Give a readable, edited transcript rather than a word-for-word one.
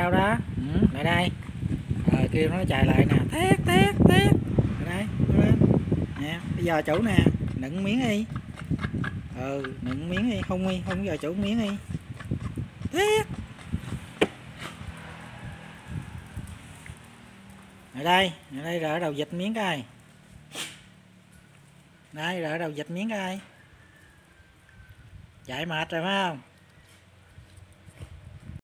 đâu đó. Lại đây. Rồi kêu nó chạy lại nè, thét thét thét. Lại đây, lên nè. Bây giờ chủ nè, nựng miếng đi. Nựng miếng đi, không giờ chủ miếng đi. Thét. Lại đây rỡ đầu vịt miếng coi. Đây rỡ đầu vịt miếng coi. Chạy mệt rồi phải không?